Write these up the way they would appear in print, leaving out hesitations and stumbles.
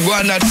one that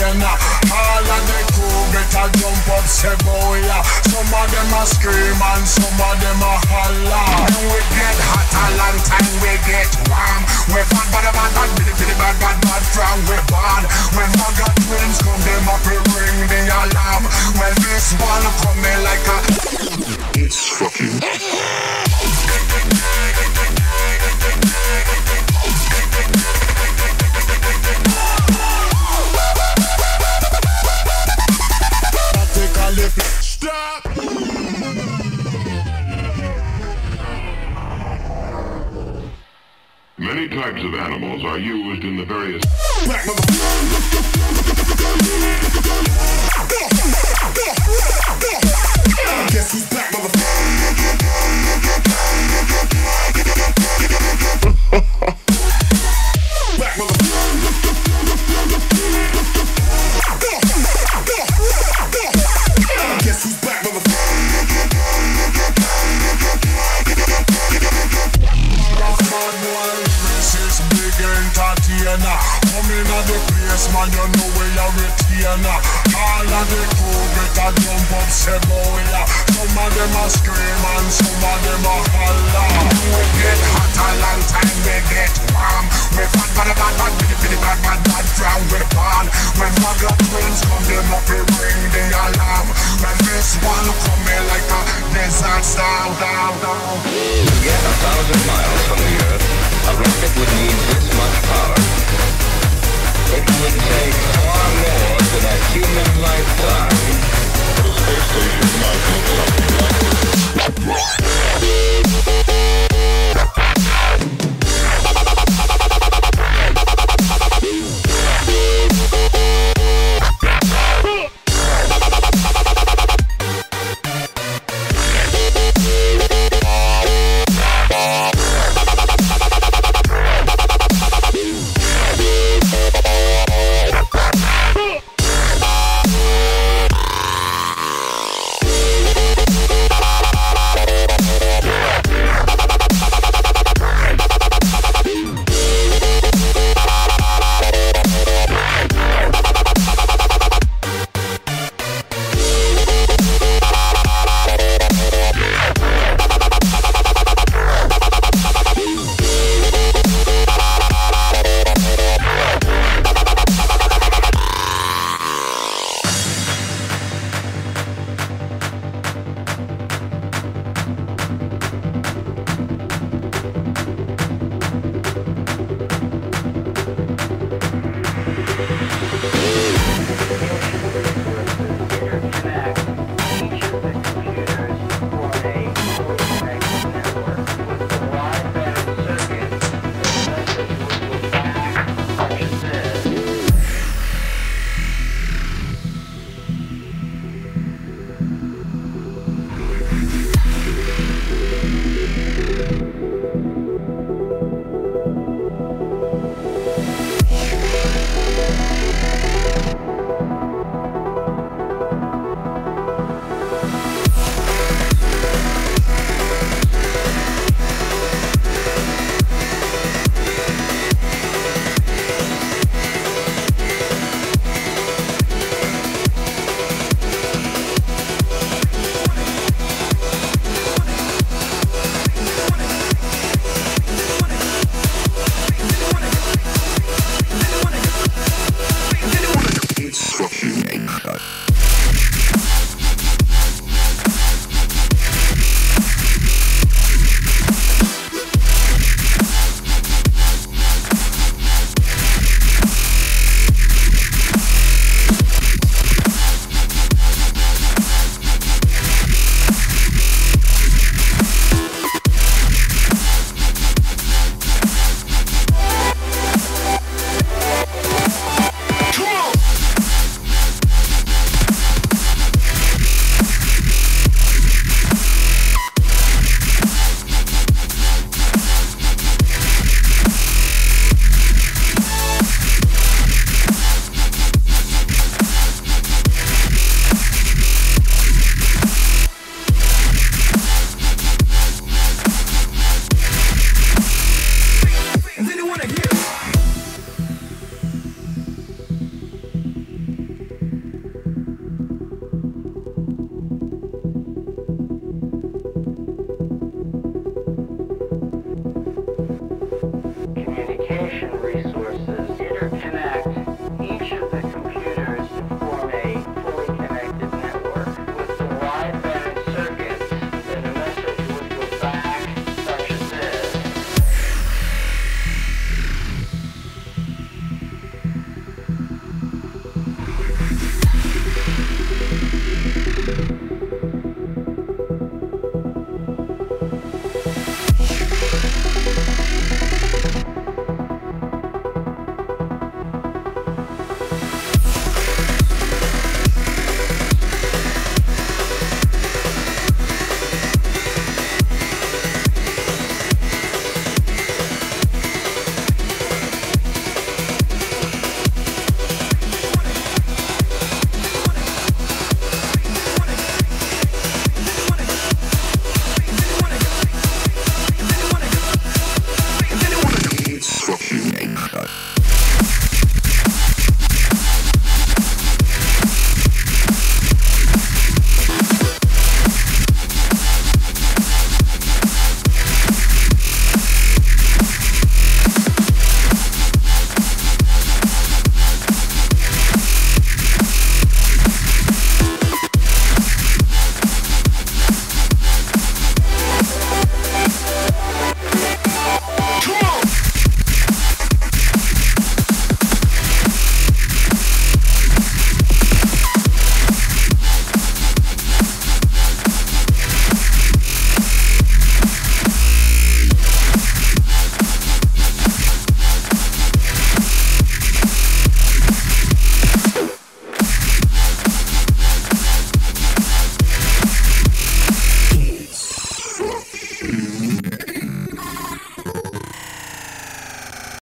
entertainer. All of the crew better jump up, say boy. Some of them a scream and some of them a holler. When we get hot a long time we get warm. We bad bad bad bad bitty bad bad bad from we born. When Maga twins come them up we ring the alarm. When this one come in like a it's fucking stop. Many types of animals are used in the various guess who's back, guess who's back, big entertainer. Come in at the place, man, you know where you're retainer. All of the crew better jump up, say boy. Some of them a scream and some of them a holler. We get hot a long time, we get warm. We bad bad bad bad bitty bad bad bad from we born. When Maga twins come, them up we ring the alarm. When this one come in like a desert storm, down. To get 1,000 miles from the Earth, a rocket would need this much power. It would take